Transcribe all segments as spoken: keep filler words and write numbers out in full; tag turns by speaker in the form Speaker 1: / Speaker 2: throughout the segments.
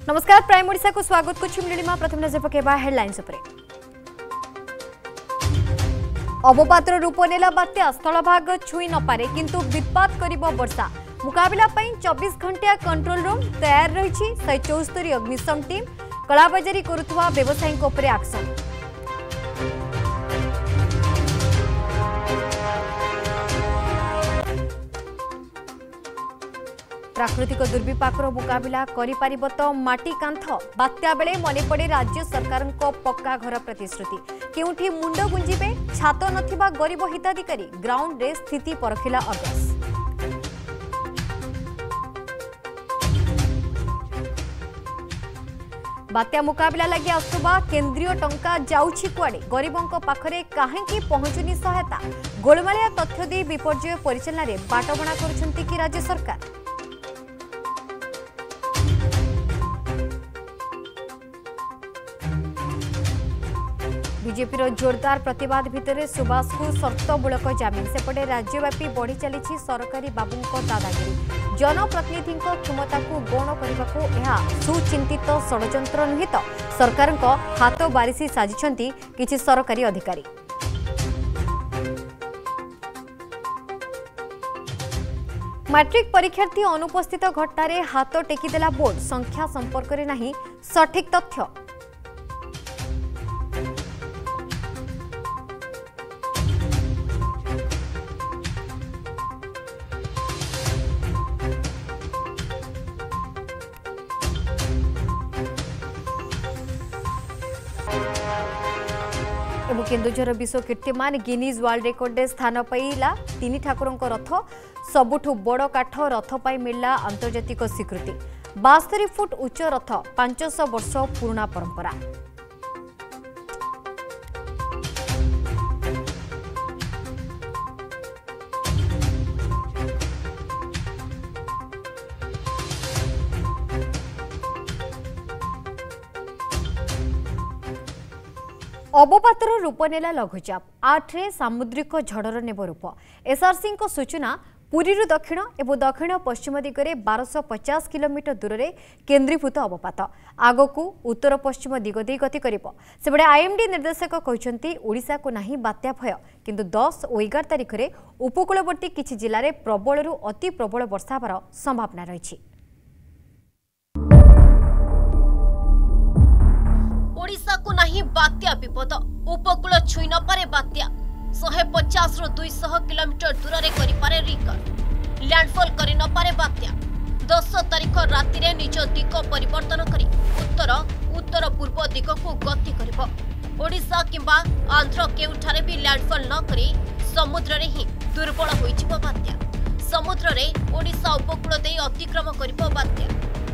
Speaker 1: नमस्कार प्राइम ओडिशा को स्वागत कुछ मिलिमा प्रथम नजर पकेबा हेडलाइंस उपरे। अवपातर रूप नेला बात्या स्थलभाग छुई न पारे किंतु वित्पात करिबो वर्षा मुकाबला पई चौबीस घंटिया कंट्रोल रूम तैयार रहिछि। एक सौ चौहत्तर अग्निशम टीम कलाबाजारी करुथुवा व्यवसायीक उपरे एक्शन। प्राकृतिक दुर्विपाकर मुकाबला करिपारिब तो माटी कांथ बात्या बेले मने पड़े राज्य सरकार पक्का घर प्रतिश्रुति केउठी मुंड गुंजिबे छात नथिबा गरीब हिताधिकारी ग्राउंड रे स्थिति परखिला अभ्यास। बात्या मुकाबला लगी आसुबा केंद्रीय टंका जाउछि कुआडे गरीबों पाखरे काहेकि पहुंचुनी सहायता गोलमालिया तथ्य दे विपर्यय परिचालन रे बाटबणा करुछंती कि राज्य सरकार। बीजेपी जोरदार प्रतिवाद भितर सुभाष को शर्तमूलक जमीन सेपटे राज्यव्यापी बढ़ी चली सरकारी बाबू दादागिरी जनप्रतिनिधि क्षमता को गौण करने को यह सुचिंतित षड्यंत्र नुहे तो सरकार हाथ बारिशी साजिशंती किछि सरकारी अधिकारी। मैट्रिक परीक्षार्थी अनुपस्थित घटना हाथ टेकीदेला बोर्ड संख्या संपर्क में नहीं सठिक तथ्य। केन्दुझर विश्व कीर्तिमान गिनीज वर्ल्ड रेकर्ड स्थान पाइला तीन ठाकुरों रथ सबुठु बड़ काठ रथ पाई मिलला अंतर्जातिक स्वीकृति बास्तरी फुट उच्च रथ पांच सौ वर्ष पुराना परंपरा। अवपातर रूप नेला लघुचाप आठ रे सामुद्रिक झड़र नेब रूप। एसआरसी सूचना पुरी दक्षिण एवं दक्षिण पश्चिम दिगरे बारश पचास किलोमीटर दूर में केन्द्रीभूत अवपात आगकू उत्तर पश्चिम दिग दे गति करिबो। सेबडे आईएमडी निर्देशक कहते ओडिशा को नहीं बात्या भय किंतु दस और एगार तारिख में उपकूलवर्ती किछि जिले में प्रबल अति प्रबल वर्षा होबार संभावना रही।
Speaker 2: ओडिशा को नहीं बात्या विपद उपकूल छुई न पारे बात्या शहे पचास रु दुई सौ किलोमीटर दूर में करिपारे रिकर लैंडफॉल करि न पारे बात्या दस तारिख राति रे निज दिग परिवर्तन करी उत्तर उत्तर पूर्व दिग को गति करिबो। ओडिशा किंबा आंध्र केउठारे भी लैंडफॉल न करी समुद्र रे ही दुर्बल होइछिबो बात्या समुद्र रे ओडिशा उपकूल दे अतिक्रम करिबो बात्या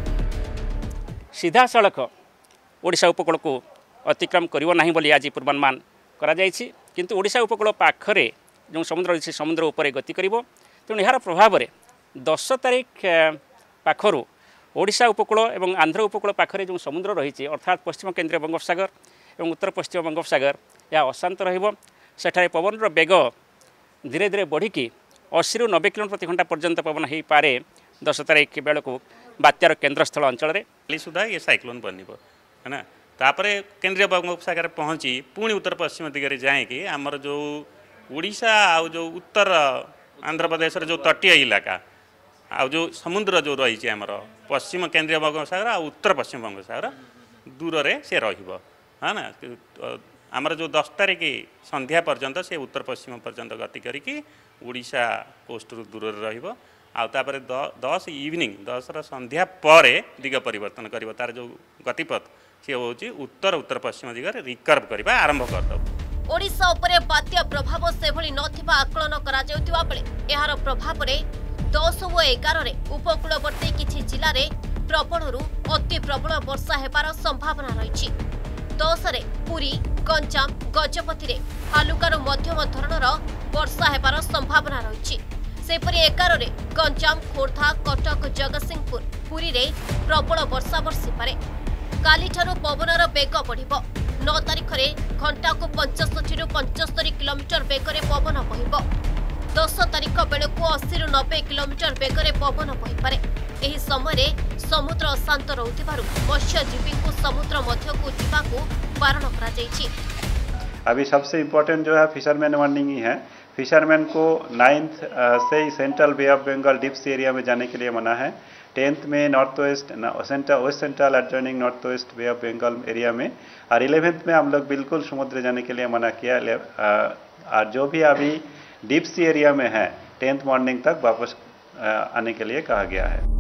Speaker 3: सीधा सड़क ओडिशा उपकूल को अतिक्रम करिवो नाही बोली आज पूर्वानुमान करा जायछि किंतु ओडिशा उपकूल पाखरे जो समुद्र रही समुद्र उपरे गति करिवो तेणु यार प्रभाव में दस तारिख पाखरु ओडिशा उपकूल एवं आंध्र उपकूल पाखरे जो समुद्र रही अर्थात पश्चिम केंद्रीय बंगोपसागर एवं उत्तर पश्चिम बंगोपसागर यह अशांत रहिबो। सेठारे पवन वेग धीरे धीरे बढ़ी अस्सी रु नब्बे किलोमीटर प्रति घंटा पर्यंत पवन हो पारे दस तारिख बेल को बात्यार केन्द्रस्थल अंचल में
Speaker 4: सुधा ये साइक्लोन बनिबो है ना तापरे केंद्रीय बंगोपसागर पहुँची पुणी उत्तर पश्चिम दिगरे जाएकि आमर जो ओडिशा आउ जो उत्तर आंध्र प्रदेश जो तटीय इलाका आउ जो समुद्र जो रही आमर पश्चिम केंद्रीय बंगोपसागर आ उत्तर पश्चिम बंगोपसागर दूर रे से रहिबो है ना आमर जो दस तारिख संध्या पर्यंत से उत्तर पश्चिम पर्यंत गति करिकी ओडिशा कोस्ट रु दूर रे रहिबो आउे दस इवनिंग दस संध्या पर दिग परिवर्तन कर तार जो गतिपथ सी हूँ उत्तर उत्तर पश्चिम दिगरे रिकर्व करने आरंभ करदेव।
Speaker 2: ओडिशा उपरे बात्या प्रभाव से भली नथिबा आकलन करा जाउतिबा बेले एहार प्रभाव रे दस और एगार रे उपकूलवर्ती किछि जिल्ला रे प्रबलरू अति प्रबल वर्षा हेबार संभावना रही। दस रे पुरी गंजाम गजपति रे हालुकारु मध्यम धरणर वर्षा हेबार संभावना रही। सेपरी एगार रे गंजाम खोर्धा कटक जगतसिंहपुर पुरी रे प्रबल वर्षा बरसी पारे काली ठारू पवनर बेग बढ़िबो। नौ तारिख रे घंटा को पचसठी रु पचहत्तर किलोमीटर बेग रे पवन बहिबो। दस तारिख बेलू अस्सी नब्बे किलोमीटर बेगरे पवन बहीपे। एही समय समुद्र अशांत रहुथिबारु मत्स्यजीवी को समुद्र मध्यकू जिबाकू बारण करा जायछि।
Speaker 5: अभी सबसे इम्पोर्टेंट जो है फिशरमैन वार्निंग ही है। फिशरमैन को नाइन्थ से central Bay of Bengal deep sea area में जाने के लिए मना है। टेंथ में north west central west central adjoining north west Bay of Bengal area में, और इलेवेंथ में हम लोग बिल्कुल समुद्र जाने के लिए मना किया। और जो भी अभी डीप सी एरिया में है टेंथ मॉर्निंग तक वापस आने के लिए कहा गया है।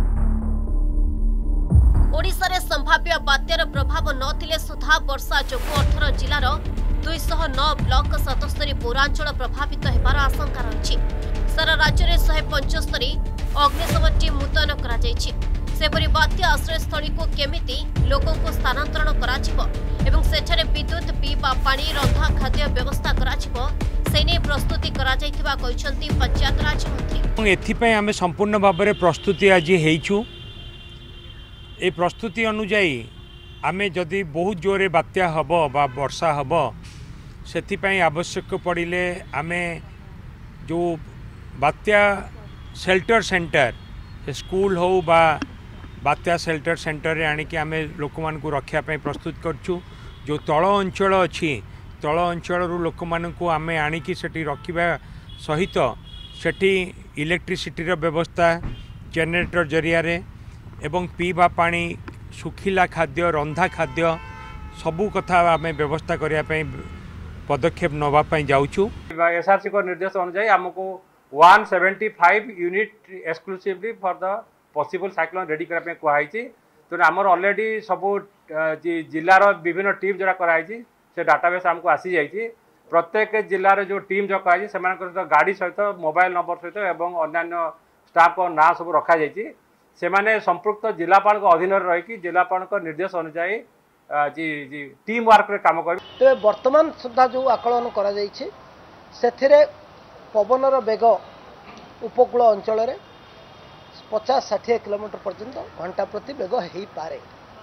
Speaker 2: ओडिशा रे संभाव्य बात्यार प्रभाव नथिले सुधा वर्षा जोगु अठारह जिलार दो सौ नौ ब्लॉक सतस्तरी पौरांचल प्रभावित हेबार आशंका रही। सारा राज्य में एक सौ पचहत्तर अग्निशम टीम मुतयन करा जायछि। सेपरि बात्या आश्रयस्थली को केमिति लोकों को स्थानांतरण कराजिबो एवं सेठारे विद्युत पीवा पानी रंधा खाद्य व्यवस्था कराजिबो सेने प्रस्तुति करा जायतिबा कहिसंती पंचायत राज मंत्री।
Speaker 6: एथिपय आमे संपूर्ण भाव में प्रस्तुति आज हेइछु। ए प्रस्तुति अनुजाई आमे जदि बहुत जोरे बात्या हबो बा वर्षा हबो सेथिपय आवश्यक पड़िले आमे जो बात्या शेल्टर सेंटर स्कूल हो बा बात्या शेल्टर सेंटर रे आनिक आमे लोक मान को रखिया पे प्रस्तुत करछु। जो तल अंचल अछि तल अंचल रु लोक मान को आमे आनिक सेठी रखिबा सहित सेठी इलेक्ट्रिसिटी रो व्यवस्था जनरेटर जरिया रे एवं पीवा पानी सुखिला खाद्य रंधा खाद्य सबू कथा आमे व्यवस्था करिया पे पदक्षेप नवा पे जाउछु।
Speaker 7: एसआरसी को निर्देश अनुसार हमको एक सौ पचहत्तर unit exclusively for the possible cyclone ready करा पे कुहाइछि। तो आमर ऑलरेडी सबू जिलार विभिन्न टीम जोड़ा कराइछि से डाटाबेस हमको आसी जाइछि। प्रत्येक जिलार जो टीम जो कराइछि सेमानकर सहित गाड़ी सहित मोबाइल नंबर सहित एवं अन्य स्टाफ को ना सब रखा जाइछि। सेमाने संपृक्त जिलापाल को अधीन रही जिलापाल को निर्देश अनुसार जी जी टीम वर्क रे काम कर।
Speaker 8: तो वर्तमान सुधा जो आकलन करा जाइछि सेथिरे पवनर बेग उपकूल अंचल रे पचास षाठी किलोमीटर पर्यंत घंटा प्रति बेग हो पारे।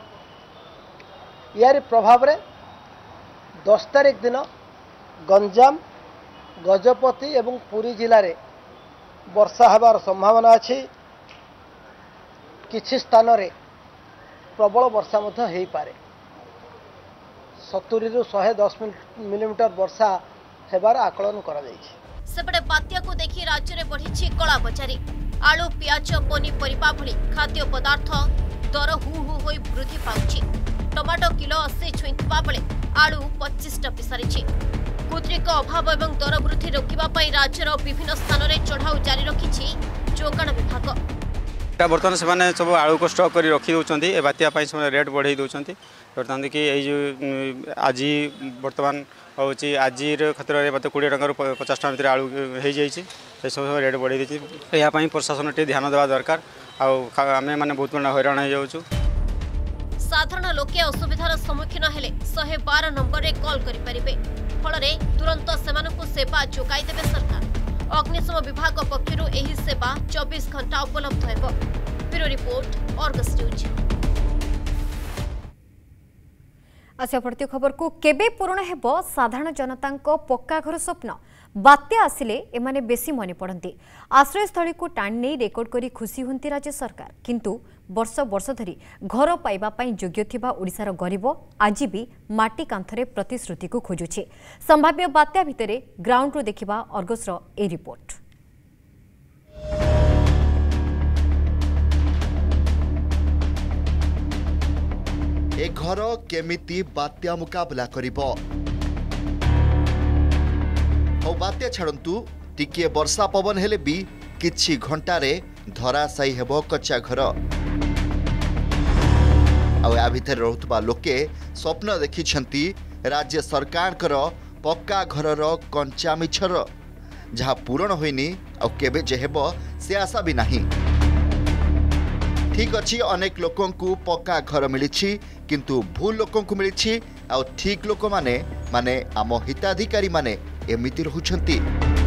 Speaker 8: यार प्रभाव रे दस तारिख दिन गंजाम गजपति एवं पुरी जिले में वर्षा हबार संभावना अच्छी। किछि स्थान रे प्रबल वर्षा मध्य हो पारे। सत्तरी रु एक सौ दस मिलीमीटर वर्षा हेबार आकलन करा जायछि।
Speaker 2: सेपटे बात्या को देखि राज्य में बढ़ी कला बजारी। आलू पियाज पनीपरिया भली खाद्य पदार्थ दर हु हु होई वृद्धि पाउछि। टमाटो किलो अस्सी छुईंथिबा बेले आलू पच्चीस टपी सारिछि। कुद्रिक अभाव एवं दर वृद्धि रोकिबा पई राज्यर विभिन्न स्थान में चढ़ाऊ जारी रखिछि जोगाण विभाग।
Speaker 9: बर्तमान से सब आलू को स्टॉक कर रखी दौरान ए बात्या रेट बढ़े दौरान बर्तमान कि ये आज बर्तमान हूँ आज क्षेत्र में मतलब कोड़े टकर पचास टाँग भर आलू हो जाए सब रेट बढ़े दी। यहाँ प्रशासन टे ध्यान देवा दरकार। आम मैंने बहुत बड़ा हैरान हो जाऊँ।
Speaker 2: साधारण लोके असुविधार सम्मुखीन हेले शहे बार नंबर रे कॉल करें फल तुरंत से सेवा जोगाई देवे सरकार। अग्निशम विभाग पक्षरु एही सेवा चौबीस घंटा उपलब्ध हेबो। Bureau report Argus news.
Speaker 1: आशा प्रति खबर को केबे पूर्ण हेबो साधारण जनतांको पक्का घर स्वप्न। बात्या आसिले एमाने बेसी मने पड़ती। आश्रयस्थली को टाणी नहीं रेकर्ड करी खुशी हुंती राज्य सरकार, किंतु वर्ष वर्ष धरी घर पाइबा पई योग्य थिबा ओडिसार गरीब आज भी माटी कांथरे प्रतिश्रुति को खोजुछि। संभाव्य बात्या भितरे ग्राउंड रो देखिबा अर्गस रो ए रिपोर्ट।
Speaker 10: ए घर केमिति बात्या मुकाबला करिबो। औ बात्या छाड़ंतु टिके वर्षा पवन हेले भी किछि घंटारे धराशायी हेबो कच्चा घर। आ भितर रहुतबा लोके स्वप्न देखिछंती राज्य सरकार कर पक्का घरर कंचा मिछर जहा पूरण होइनी आ केबे जे हेबो से आशा भी नाही। ठीक अच्छी अनेक लोकों को पक्का घर मिली किंतु भूल लोकों को मिली आ ठीक लोक माने माने आम हिताधिकारी माने एमिति रहुछंती।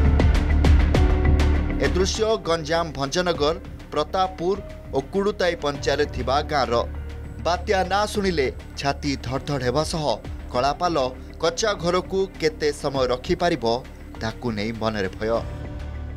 Speaker 10: ए दृश्य गंजाम भंजनगर प्रतापपुर और कुड़ुताई पंचायत थिबा गाँर। बात्या ना सुनिले छाती धड़धड़ हेबा सह कलापाल कच्चा घर को केते समय रखी पारिबो ताकू नै मनरे भय।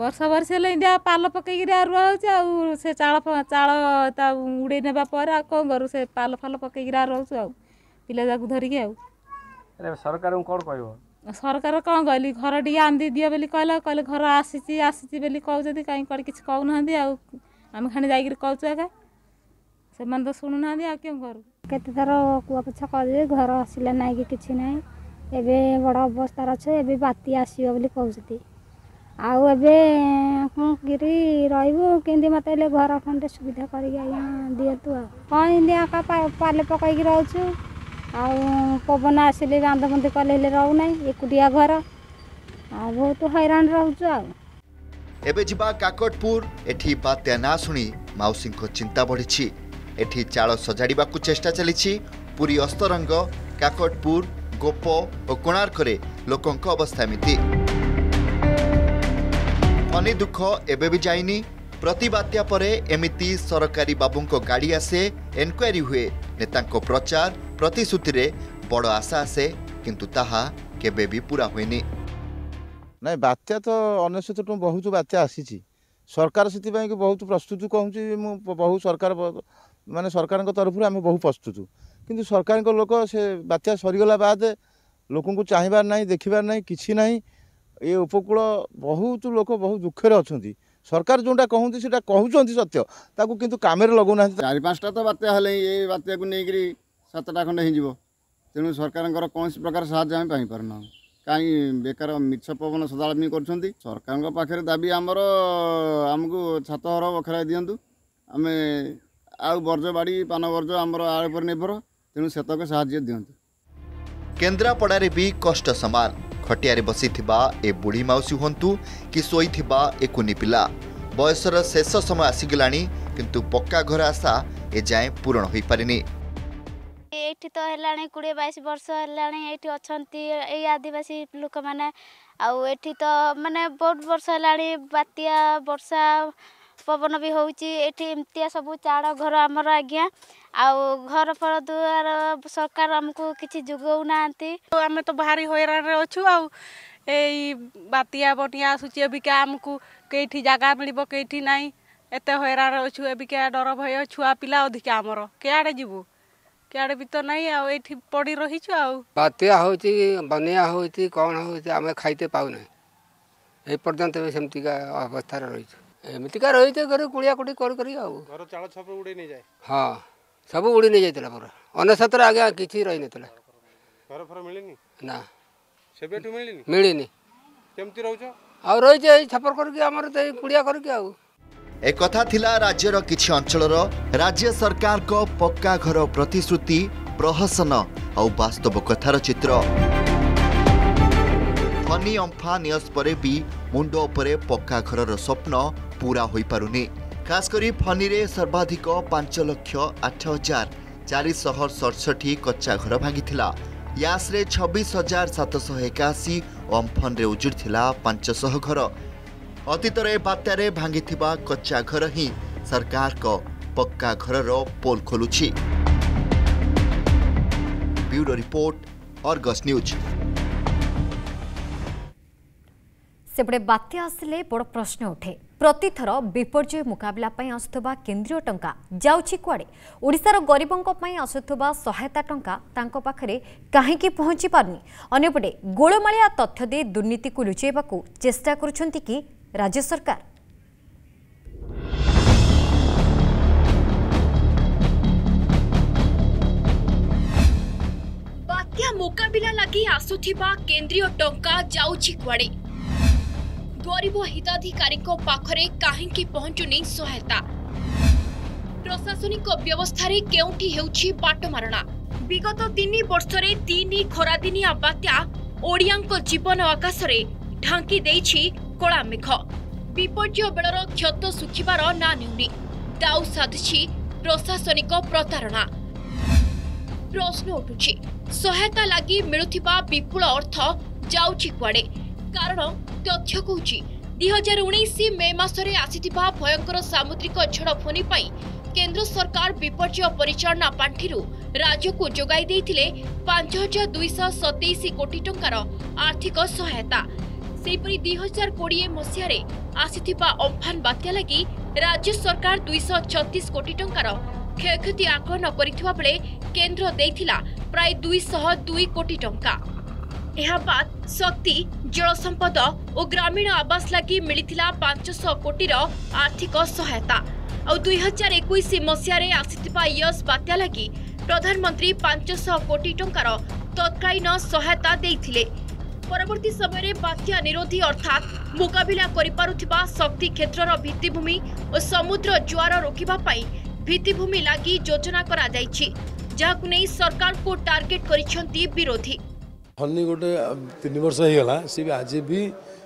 Speaker 11: वर्ष वर्ष इंडिया पाल पकईक रुआ से चाल चाल उड़े ना कौन करूँ से पाल फाल पकईक रोचु आ पिला जाक धरिकी आ
Speaker 7: सरकार कौन कह
Speaker 11: सरकार कौन कहली घर टी आंदी दियो बोली कहला कहले घर आसी आसी बोली कहते कहीं कड़े किसी कहूना आम खाने जाकर कहूँ एका से तो शुणुना आ क्यों करूँ
Speaker 12: केते थर कुआ पोछा कर घर आसला ना कि किसी ना एबे बड़ अवस्था अच्छे एबे बाती आसो बोली कहते आउ एबे कौन गिरी रही केंदी मत घर खंडे सुविधा कर दिंतु कौन इन्दी आका पाले पकईक रोचु आ पवन आसिले बांध बंधी कले रोना एकुटिया घर आ बहुत हैरान रोचु आ
Speaker 10: एबे जिबा काकटपुर एठी बात्या ना शुणी माउसी को चिंता बढ़ी एठी चाल सजाड़िबाकू चेष्टा चली पुरी अस्तरंग काकटपुर गोप और कोणार्क लोकों अवस्था एमिति फनी दुख एबे भी जाइनी प्रति बात्या परे एमिति सरकारी बाबूंको गाड़ी आसे एनक्वायरी हुए नेतांको प्रचार प्रतिश्रुति रे बड़ आशा आसे किंतु ताहा केबे भी पूरा हुएनी
Speaker 13: नहीं बात्या तो अनेशत टू बहुत बात्या आसी सरकार से बहुत प्रस्तुत कहूँ बहुत सरकार माने सरकार तरफ आम बहुत प्रस्तुत किंतु सरकार लोक से बात्या सरीगला बाद लोक चाहबार ना देखबार ना कि ना ये उपकूल बहुत लोक बहुत दुखे अच्छा सरकार जोटा कहते से कहते सत्य ताकू किंतु काम लगौना
Speaker 14: चार पाँचटा तो बात्या हेले ये बात्या को लेकर सातटा खंडे हो तेणु सरकार कौन प्रकार साहाय्य आम पाईपारना कहीं बेकार मिछ पवन सदामी कर सरकार पाखे दाबी आमर आमको छात घर बखरा दिंतु आम आउ वर्ज बाड़ी पान वर्ज आमर आड़ पर निर्भर तेणु सेतक साहाय्य दिंतु
Speaker 10: केन्द्रापड़ारे भी कष्ट समान खटियारे बसी ए बुढ़ी माउसी हूँ कि शोई एकुनी पिला बयसर शेष समय आसीगलानी किंतु पक्का घर आशा ए जाए पूरण हो पारिनी
Speaker 15: एठी तो हेलाणी कोड़े बाईस वर्ष हेलाणी एठी अछंती ए आदिवासी लोक माने आउ एठी तो माने बहुत वर्ष हेलाणी बातिया वर्षा पवन भी होउची एठी इम्तिया सब चाड़ घर आमर आज्ञा आउ घर फर दुआर सरकार हमको किछि जुगौ नांती
Speaker 16: आमे तो भारी हैरान रे अछु आउ ए बातिया बटिया आसुची अबिका हमको केठी जगह मिलिबो केठी नाही एते हैरान अछु अबिका डर भय छुआ पिला अधिका हमर केआडे जीवो केआडे भी तो नहीं आउ एठी पड़ी रही छु आउ
Speaker 17: बातिया होची बनिया होची कोन होची आमे खाइते पाउ नै ए पर्यंत सेमती का अवस्था रे रही एमतिका रही घर कुड़िया कुड़ी कर करी आउ घर चाल छप उड़ी नहीं जाए हां सब उड़ी नहीं जाइतला पूरा अनसतर आगे किछि रही नतला
Speaker 7: घर फर मिलिनी
Speaker 17: ना
Speaker 7: सेबेटु मिलिनी
Speaker 17: मिलिनी
Speaker 7: केमति रहउछ
Speaker 17: आ रही जे छपर करके हमर ते कुड़िया करके आउ
Speaker 10: एक कथा थिला राज्यर किछि अंचलर राज्य सरकार को पक्का घर प्रतिश्रुति प्रहसन और वास्तव कथार चित्र फनी अम्फा नियस परे भी मुंड उपरे पक्का घरर स्वप्न पूरा होई पारुनी खास करी फनी रे सर्वाधिक पांच लक्ष आठ हजार चार शह सड़सठी कच्चा घर भांगी यास रे छब्बीस हजार सातश एकाशी अम्फन रे उजुड़ थिला पांच शह घर अतीतर ए बात्यारे भांगी कच्चा घर ही सरकार को पक्का घरर पोल खोलुछि। Bureau report Argus news.
Speaker 1: सेपटे बात्या आसिले बड़ प्रश्न उठे प्रतिथर विपर्यय मुकाबला आसुवा केन्द्रीय टंका जाउछि कुआडे ओडिशार गरीबों आसुवा सहायता टंका तांको पाखरे काहेकि पहुंची पारनी अन्यपटे गोलमालिया तथ्य दे दुर्नीति को लुचेबाकू चेष्टा करुछंती कि राज्य सरकार।
Speaker 18: बात्या मुकाबला लगी आसुथिबा केन्द्रीय टंका जाउछि कुआडे गरीब हिताधिकारी पाखरे काहेकि पहुंचुनी सहायता प्रशासनिक व्यवस्था रे केउठी हेउछि बाटमारणा विगत तीन वर्षरे तीन खरादिनिया बात्या ओडियांको जीवन आकाश रे ढांकी देइछि कला मेघ विपर्यय बेलर क्षत सुखिबार ना नेउनी दाउ साधिछि प्रशासनिक प्रतारणा प्रश्न उठुछि सहायता लागि मिलुथिबा विपुल अर्थ जाउछि कुआडे कारण तथ्य कहूछि दुई हजार उन्नीस मे मासरे आसीथिबा भयंकर सामुद्रिक झड़ फोनी पाई केंद्र सरकार विपर्यय परिचालना पांठिरु राज्य को जोगाई देइथिले पांच हजार दुईश सतैश कोटी टंकार आर्थिक सहायता सेपरी दुई हजार कोड़े मसीह आसीथिबा अम्फान बात्या लगी राज्य सरकार दुईश छत्तीस कोटी टंकार क्षयक्षति आकलन करिथिबा बेले केंद्र देइथिला प्राय दुईश दुई कोटी टंका। एहा बाद शक्ति जल संपद और ग्रामीण आवास लगी मिलिथिला पांच सौ कोटी आर्थिक सहायता और दुई हजार इक्कीस मसीह आसीथिबा यस बात्या लगी प्रधानमंत्री पांच सौ कोटी टंकार तत्कालीन सहायता देइथिले। परवर्ती समय बात्या निरोधी अर्थात मुकाबिला करिपारुथिबा शक्ति क्षेत्रर भित्तिभूमि और समुद्र जुआर रोकिबा पई भित्तिभूमि लगी योजना करा जायछि, जाहाकु नै सरकार को टार्गेट करिसेंती विरोधी।
Speaker 19: फनी गोटे तीन वर्ष हो गला सी आज भी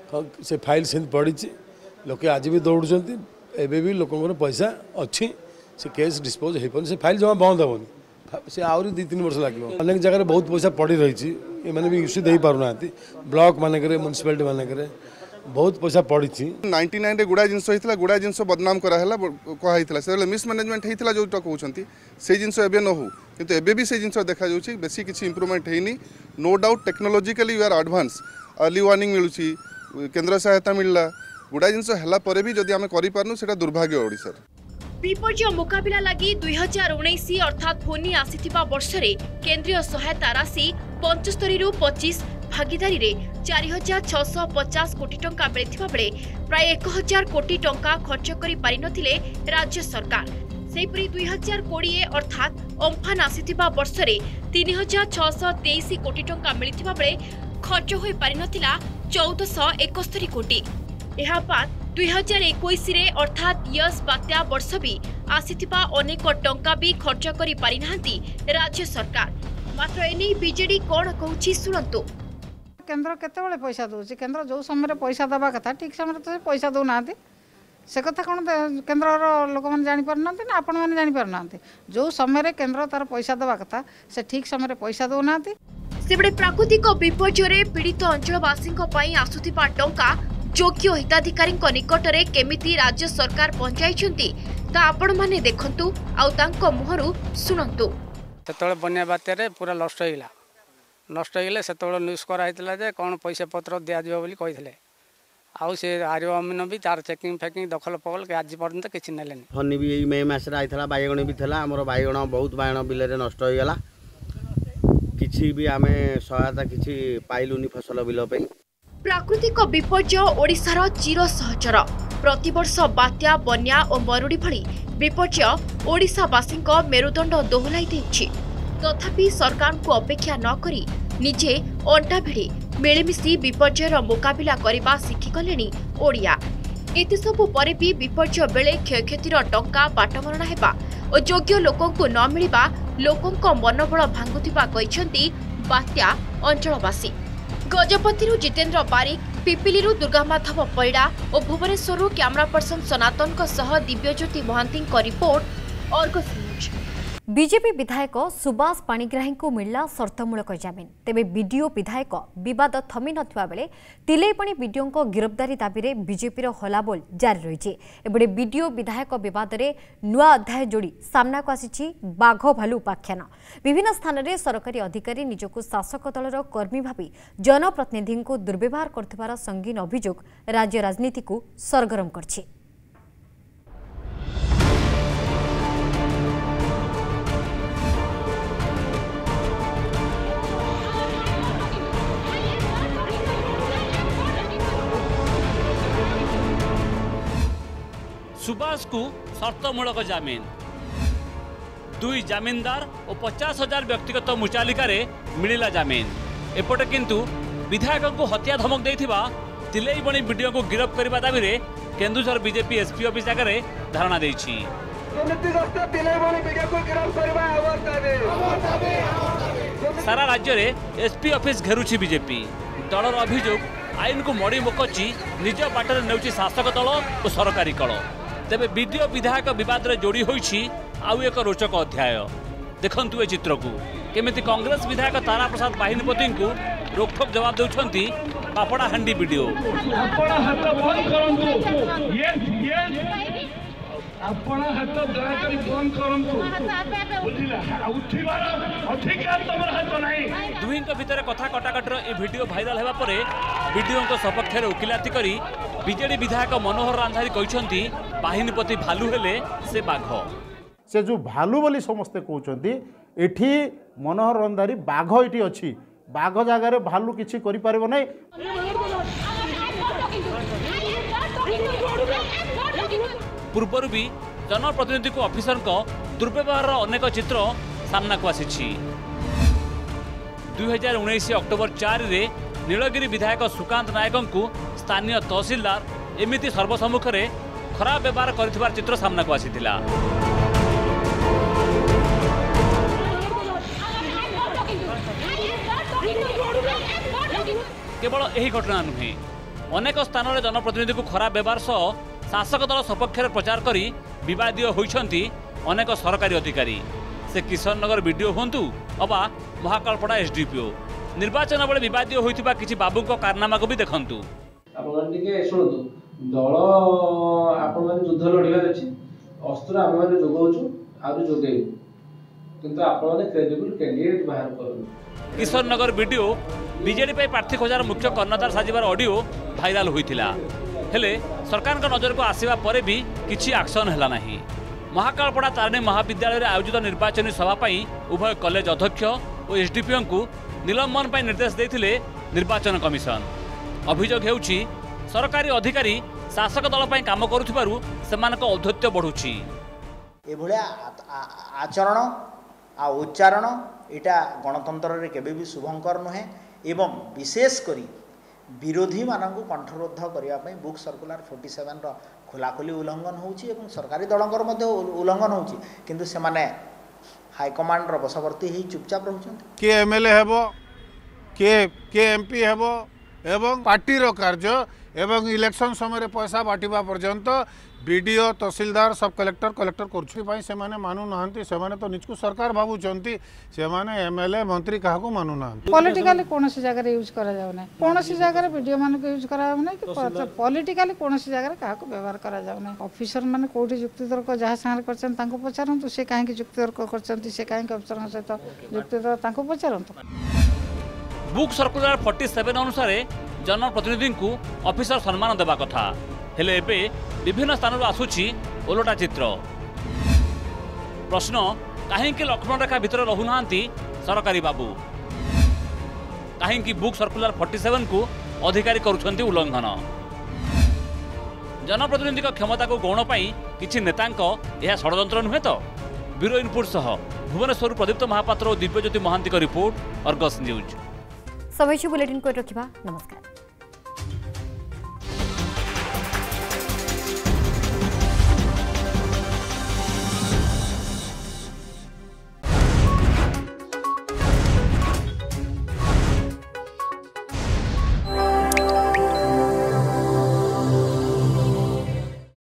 Speaker 19: से फाइल से पड़ी लोके आज भी दौड़ुंट एवं भी लोक पैसा अच्छी से केस डिस्पोज हो से फाइल जमा बंद हेनी से आहरी दुई तीन वर्ष लगे अनेक जगह बहुत पैसा पड़ी रही मैंने भी इश्यू दे पार ब्लॉक मानक म्यूनिसिपालिटी मानक बहुत पैसा पड़ी
Speaker 20: नाइंटी नाइन गुड़ा जिनस होता गुड़ा जिनस बदनाम कराला कहला से मिसमानेजमेंट होता जो कहते से जिनस एवं न हो किंतु एबे भी से जिनस देखा जाउछि बेसी किछि इंप्रूवमेंट हेनी। No doubt technologically we are advance early warning मिलुछि केंद्र सहायता मिलला गुड़ा जिनस हला परे भी जदि आमे करि पारनु सेटा दुर्भाग्य ओडिसा।
Speaker 18: विपर्य मुकाबिला लगी दुई हजार उन्नीस अर्थात फोनी आसीथिबा वर्षरे केंद्रीय सहायता राशि पचहत्तर रु पच्चीस भागीदारी रे चार हजार छःश पचास कोटी टंका मिलिथिबा बेले प्राय एक हजार कोटी टंका खर्च करि पारि नथिले राज्य सरकार। सेपरी दुई हजार कोड़े अर्थात अम्फान आसीथिबा वर्षरे तीन हजार छःश तेईस कोटी टंका मिलिथिबा बेले खर्च होई पारि नथिला चौदहश एकस्तरी कोटी। एहा बाद दुई हजार इक्कीस अर्थात यस बात्या वर्ष भी आसीथिबा अनेक टंका भी खर्च करि पारि नाहांती राज्य सरकार। मात्र एने बीजेडी कोन कहूछि सुनंतु।
Speaker 21: केंद्र केतेबेले पैसा दउछि केंद्र जो समय पैसा दबा कथा ठीक समय तो पैसा दउ नाहांती से कथा कौन केन्द्र लोक मैंने जापर ना ना आपण मैंने जापर ना जो समय केन्द्र तार पैसा दवा कथा से ठीक समय पैसा दौना।
Speaker 18: सेबड़े प्राकृतिक विपर्यय पीड़ित अंचलवासी आसुथिबा टंका योग्य हिताधिकारी निकटरे केमिति राज्य सरकार पहुंचाई आपण माने देखंतु आउ तांको मुहरु सुनंतु।
Speaker 22: सेतळे बन्या बात्यारे पूरा नष्ट होइला नष्ट होइले सेतळे न्यूज कराइतला जे कोन पैसा पत्र दिया दियो बोली कहितले आउ से आर्य अमीन भी तार चेकिंग फैकिंग दखल पकल के आज पर्यंत किसी ना फनी भी मे मस बैगण भी था आम बैगण बहुत बैगण बिल नष्ट हो गला किसी भी आम सहायता किसी पाइलुनी फसल बिल पे।
Speaker 18: प्राकृतिक विपर्यय ओडिशार चिर सहचर प्रतिवर्ष बात्या बन्या और मरुड़ी भली विपर्यय ओडिशावासी मेरुदंड दोहलाई देछि। तथापि सरकार को अपेक्षा न करी निजे अंटा भिड़ी मिलमिशी विपर्ययर मुकाबिला करने शिखिगले ओडिया। एते सबु परे भी विपर्यय बेले क्षयक्षतिर टंका बाटमरणा हेबा और योग्य लोकंकु न मिलिबा लोकंक मनोबल भांगुथिबा कहिसेंती बात्या अंचलवासी। गजपतिरु जितेंद्र बारिक, पिपिलिरु दुर्गामाधव पैड़ा और भुवनेश्वरु कैमरा पर्सन सनातन सह Divyajyoti Mahanti report Argus news.
Speaker 1: BJP विधायक सुभाष पाणिग्राही को मिलला शर्तमूलक जमीन तेबे बीडीओ विधायक विवाद थमी नथिबा बेले तिलेपणी बीडीओ को गिरफ्तारी दाबी रे बीजेपी रो हलाबोल जारी रही। एबडे बीडीओ विधायक विवाद रे नुआ अध्याय जोड़ी सामना को आसीछि बाघ भालू उपाख्यान। विभिन्न स्थान रे सरकारी अधिकारी निजको शासक दलर कर्मी भाबी जनप्रतिनिधि को दुर्व्यवहार करथिबार संगीन अभियोग राज्य राजनीति को सरगरम करछि।
Speaker 23: सुभाष को शर्तमूलक जमीन दुई जमीनदार और पचास हजार व्यक्तिगत मुचालिकार मिला जमीन एपटे किंतु विधायक को हत्या धमक देथिबा तिलेबणी वीडियो को गिरफ्त करने दाबी रे केन्दुझर बीजेपी एसपी ऑफिस आगे धारणा देछि। सारा राज्य में एसपी ऑफिस घेरुछि बीजेपी दलर अभियोग आईन को मड़ी मुकची निज बाटर नेउछि शासक दल और सरकारी कल। तेबे बीडीओ विधायक विवाद रे जोड़ी होइछि आउ एक रोचक अध्याय देखंतु ए चित्र को केमिति कांग्रेस विधायक तारा प्रसाद बाहिनीपति को रोकठोक जवाब देउछंती पापड़ाहांडी बीडीओ।
Speaker 3: आपण हाथ दयाकरी बंद करंतु बुझिला उठिबार अधिकार तमर हाथ नाही
Speaker 23: दुई भितर कथा कटाकटर ए वीडियो भाइराल हेबा परे वीडियो को सपक्ष रे उकिलाती करी बीजेडी विधायक मनोहर रांधारी कहिसंती बाहिनीपति भालू हेले से बाघ
Speaker 4: से जो भालू बोली समस्ते कहउचंती एठी मनोहर रांधारी बाघ एठी अछि बाघ जगह रे भालू किछि करि पारिबो नै
Speaker 23: पूर्वर भी जनप्रतिनिधि को ऑफिसर को दुर्व्यवहार अनेक चित्र सामना को आसी दुई हजार उन्नीस अक्टोबर चार रे नीलगिरी विधायक सुकांत नायक को स्थानीय तहसीलदार एमिति सर्वसम्मुख में खराब व्यवहार कर चित्र सामना को आसीथिला। केवल यही घटना नुहे अनेक स्थान में जनप्रतिनिधि को खराब व्यवहार सह शासक दल सपक्ष प्रचार करी विवादीय होइछंती अनेक सरकारी अधिकारी से किशन नगर वीडियो होंतु अबा महाकालपड़ा एसडीपीओ निर्वाचन बेले विवादीय होइतिबा किछि बाबू को कारनामा को भी देखंतु
Speaker 5: आपण टिके सुनतु दल आपण माने युद्ध लढिबार अछि अस्त्र आपण माने जोगौछु आरु जोगेउ किंतु आपण माने क्रेडिबल कैंडिडेट बाहर करू
Speaker 23: किशन नगर वीडियो बीजेडी पे प्रार्थी खोजार मुख्य कर्णधार साजिबार ऑडियो भाइराल होइतिला हेले सरकार का नजर को आसवा पर भी किसी एक्शन है नहीं। महाकालपड़ा तारिणी महाविद्यालय आयोजित निर्वाचन सभा उभय कॉलेज अध्यक्ष और एसडीपीओ को निलंबन पर निर्देश देते निर्वाचन कमिशन। अभियोग होउछि सरकारी अधिकारी शासक दल पर काम करुथिबारु सेमानक औद्धत्य बढ़ुछि
Speaker 24: एभलिया आचरण आ उच्चारण इटा गणतंत्र रे केबे भी शुभंकर नुहे एवं विशेष करी विरोधी मानक कंठरोध करने बुक सर्कुलर फोर्टी सेवेन खोलाखोली उल्लंघन होउछि एवं सरकारी दलंकर मध्य उल्लंघन होउछि किंतु से माने हाईकमांड रो बसवर्ती ही चुपचाप रहउछन्ति
Speaker 25: के एमएलए हेबो के के एमपी हेबो एवं पार्टी रो कार्य एवं इलेक्शन समय पैसा बांटिबा पर्यंत बीडीओ तहसीलदार सब कलेक्टर कलेक्टर कर से मानू ना से तो निजको सरकार भावुंट से एमएलए मंत्री क्या मानू ना
Speaker 21: पॉलिटिकली कौन सी जगह यूज करा जाऊ ना कौन सी जगह वीडियो मान यूज करा जाऊ ना कि पॉलिटिकली कौन सी जगह क्या व्यवहार करा जाऊ ना ऑफिसर माने कोठी युक्तितर्क जहाँ सागर करछन तांको पचारंतु से काहे युक्तितर्क करछंती से काहे अफसर सहित युक्तितर्क तांको पचारंतु
Speaker 23: बुक सर्कुलर फोर्टी सेवेन अनुसार जनप्रतिनिधि को ऑफिसर सम्मान देवा कथा हेले एबे विभिन्न स्थान आसुछि ओलटा चित्र प्रश्न कहीं लक्ष्मण रेखा भितर रहुना सरकारी बाबू कहीं बुक सर्कुलर फोर्टी सेवेन को अधिकारी करुछंती उल्लंघन जनप्रतिनिधि क्षमता को गौण पाई किछि नेतांक यह षड्यंत्र नुहे तो ब्यूरो इनपुट सह भुवनेश्वर प्रदीप्त महापात्र और दिव्यज्योति महांती का रिपोर्ट अर्गस न्यूज
Speaker 1: समय बुलेटिन को रखिबा नमस्कार।